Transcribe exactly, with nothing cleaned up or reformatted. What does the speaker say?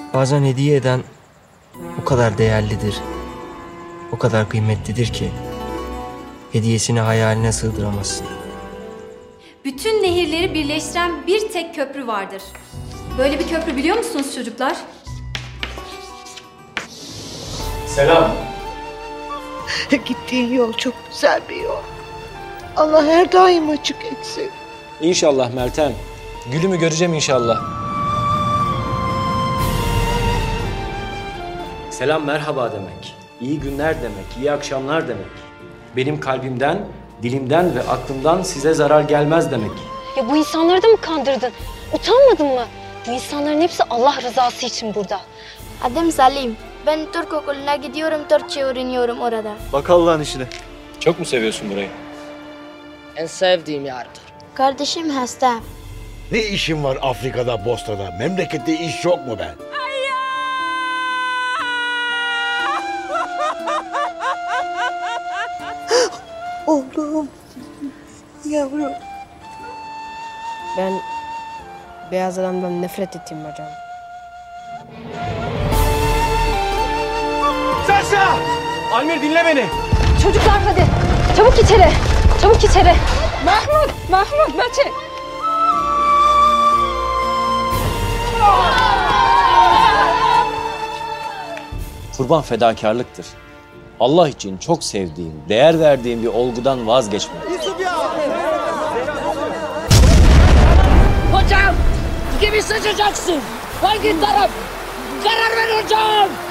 Bazen hediye eden o kadar değerlidir, o kadar kıymetlidir ki hediyesini hayaline sığdıramazsın. Bütün nehirleri birleştiren bir tek köprü vardır. Böyle bir köprü biliyor musunuz çocuklar? Selam. Gittiğin yol çok güzel bir yol. Allah her daim açık etsin. İnşallah Meltem. Gülümü göreceğim inşallah. Selam merhaba demek. İyi günler demek, iyi akşamlar demek. Benim kalbimden, dilimden ve aklımdan size zarar gelmez demek. Ya bu insanları da mı kandırdın? Utanmadın mı? Bu insanların hepsi Allah rızası için burada. Adım Salim. Ben Türk okuluna gidiyorum, Türkçe öğreniyorum orada. Bak Allah'ın işine. Çok mu seviyorsun burayı? En sevdiğim yerdir. Kardeşim hasta. Ne işin var Afrika'da, Bosna'da? Memlekette iş yok mu ben? Oğlum, yavrum. Ben beyaz adamdan nefret ettim hocam. Sasha! Almir dinle beni. Çocuklar hadi. Çabuk içeri. Çabuk içeri. Mahmut, Mahmut, Mete. Kurban fedakarlıktır. Allah için çok sevdiğim, değer verdiğim bir olgudan vazgeçmek. Hocam! Kimi seçeceksin? Hangi taraf? Karar ver hocam!